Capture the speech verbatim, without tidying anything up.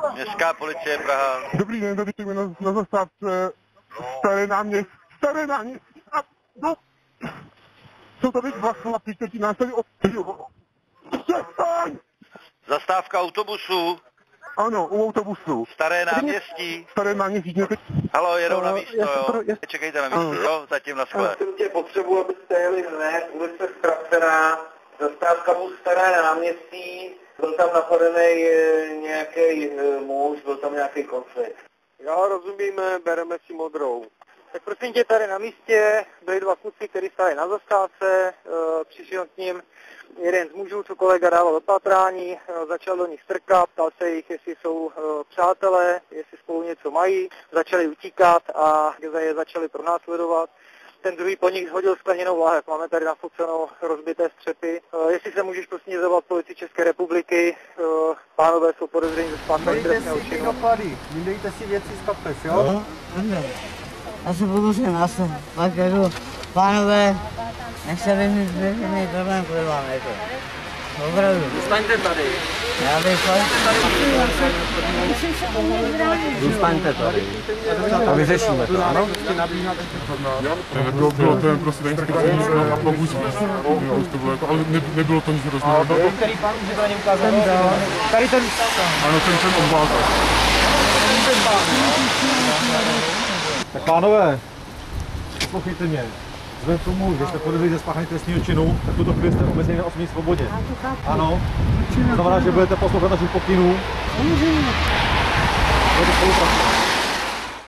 Městská policie Praha. Dobrý den, tady jsme na, na zastávce Staré náměstí. Staré náměstí. A no, jsou tady dva chlapí, kteří nás tady odpěžují. Přestaň! Zastávka autobusu. Ano, u autobusu. Staré náměstí. Staré náměstí. Mě teď... Halo, jedou na Uh, místo, já se jo. pro- já- Čekejte na místo, Uh. jo, zatím na skle. Prosím tě, potřebuji, abyste jeli hned, ulice Ztracená, zastávka byl Staré náměstí, byl tam napadený nějaký muž, byl tam nějaký konflikt. Já rozumím, bereme si modrou. Tak prosím tě, tady na místě byli dva kluci, kteří stáli na zastávce, e, přišel k ním jeden z mužů, co kolega dával do pátrání, e, začal do nich strkat, ptal se jich, jestli jsou e, přátelé, jestli spolu něco mají, začali utíkat a je začali pronásledovat. Ten druhý po nich hodil skleněnou láhev. Máme tady nafocenou rozbité střepy. E, jestli se můžeš prosím zavolat policii České republiky, e, pánové jsou podezření ze spáchání trestného činu. Vydejte si věci z kapes, jo? No, já se pokusím, já se pak jdu. Pánové, nechce vyhnit vyhnit problém kvůli vám, je to. Opravdu. Zůstaňte tady. Já bych fakt... Zůstaňte tady. A vyřešíme to, ano? Bylo, bylo to prostě ten skrytý na pokus. Jo, už to bylo jako, ale ne, nebylo to nic hrozného. Který pán už to ani ukázal? Tady ten... Ano, ten jsem obvázal. Tak pánové, poslouchejte mě. Vzhledem k tomu, že jste podezřelí ze spáchání trestného činu, tak v tuto chvíli jste omezeni na osobní svobodě. Ano. To znamená, že budete poslouchat našich pokynů. Budete spolupracovat.